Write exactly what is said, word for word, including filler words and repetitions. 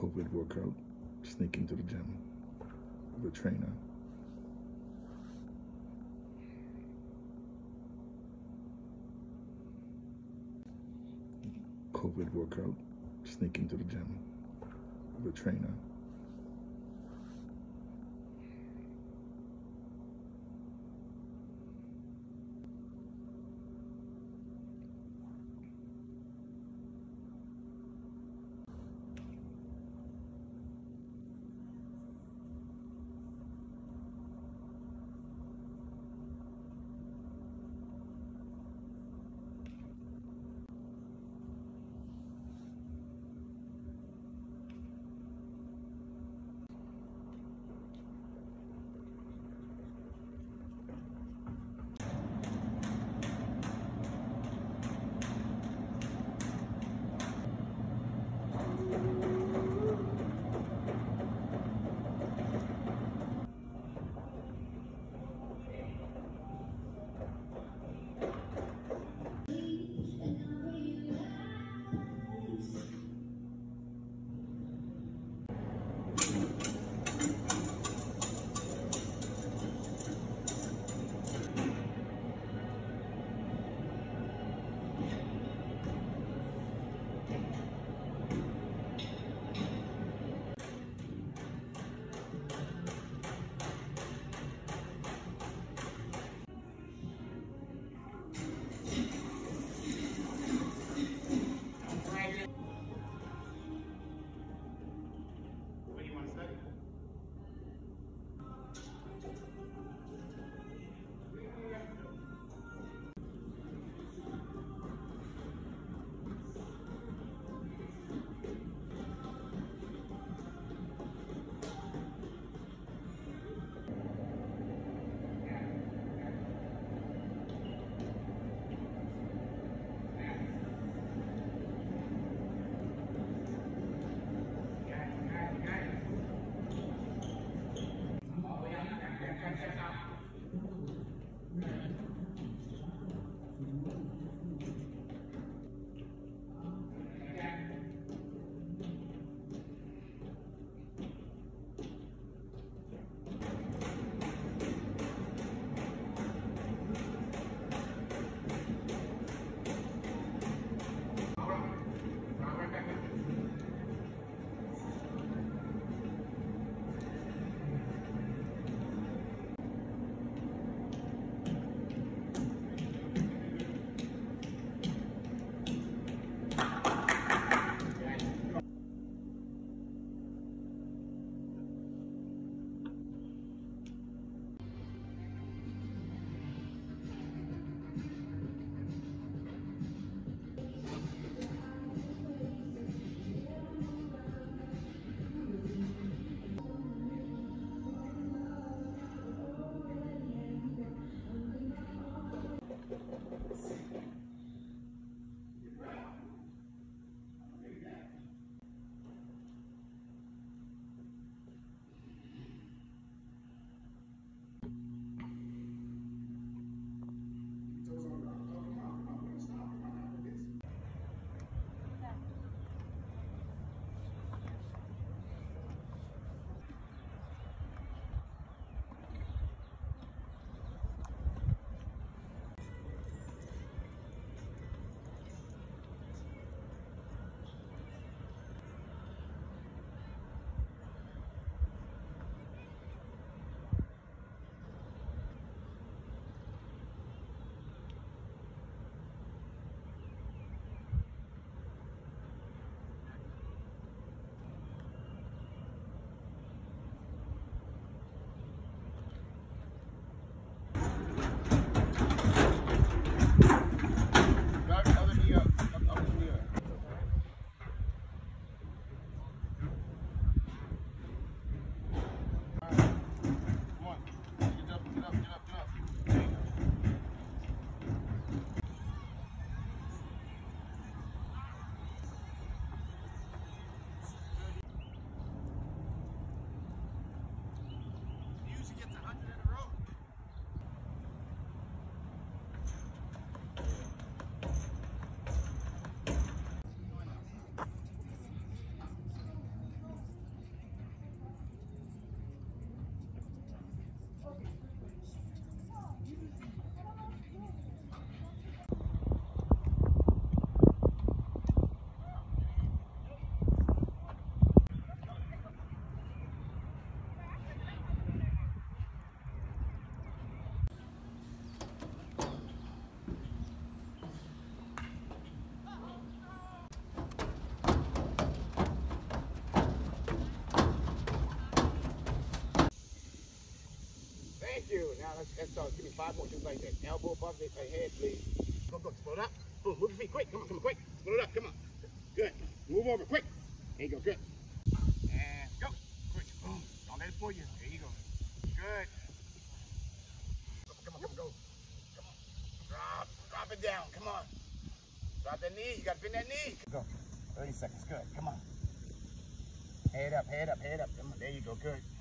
COVID workout, sneak into the gym with a trainer. COVID workout, sneak into the gym with a trainer. Let's start. Give me five more, just like that. Elbow above the head, please. Go, go. Explode up. Boom. Move your feet. Quick. Come on, come on, quick. Explode up. Come on. Good. Move over. Quick. There you go. Good. And go. Quick. Boom. Don't let it pull you. There you go. Good. Come on, come on, go. Come on. Drop. Drop it down. Come on. Drop that knee. You got to bend that knee. Go. thirty seconds. Good. Come on. Head up, head up, head up. Come on. There you go. Good.